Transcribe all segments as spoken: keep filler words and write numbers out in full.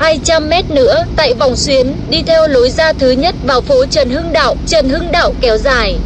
hai trăm mét nữa, tại vòng xuyến, đi theo lối ra thứ nhất vào phố Trần Hưng Đạo, Trần Hưng Đạo kéo dài.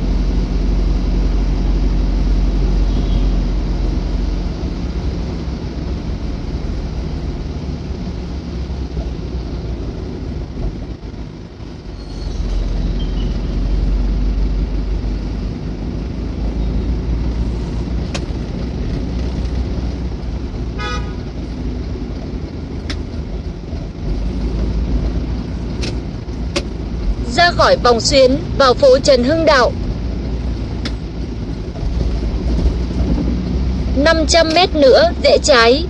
Ra khỏi vòng xuyến, vào phố Trần Hưng Đạo. năm trăm mét nữa, rẽ trái.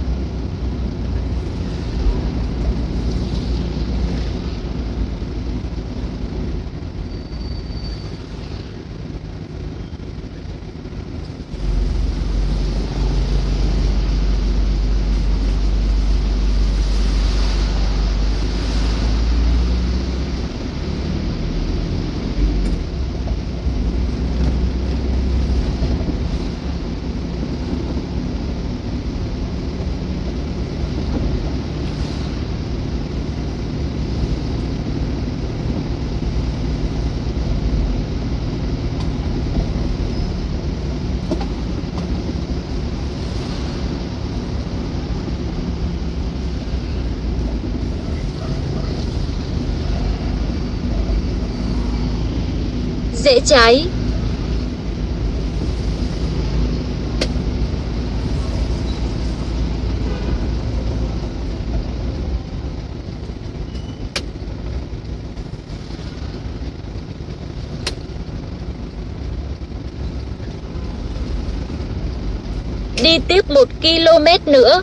Rẽ trái. Đi tiếp một ki lô mét nữa.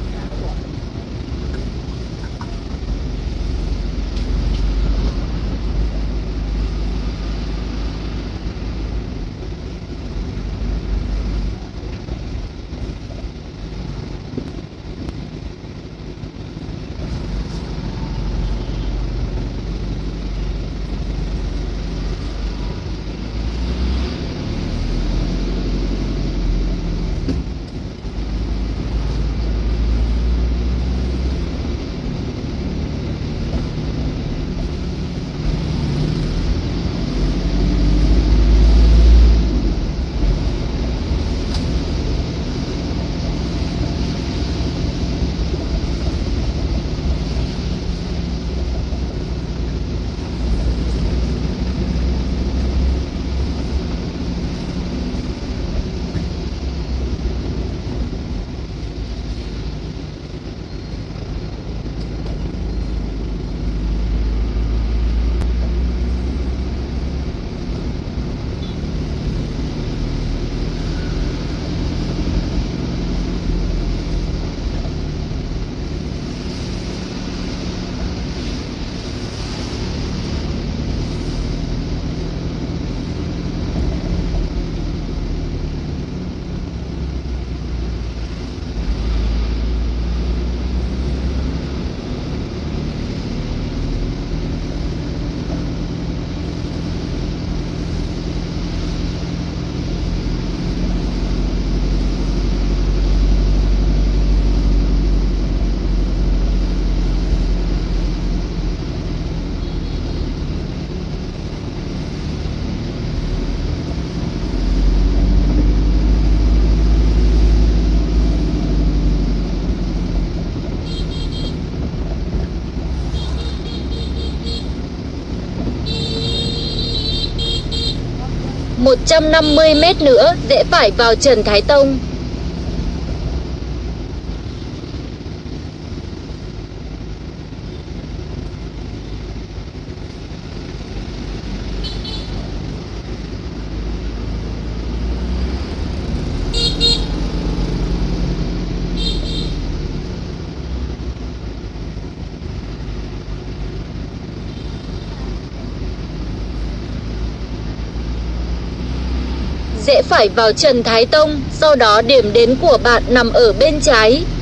một trăm năm mươi mét nữa, rẽ phải vào Trần Thái Tông. Rẽ phải vào Trần Thái Tông, sau đó điểm đến của bạn nằm ở bên trái.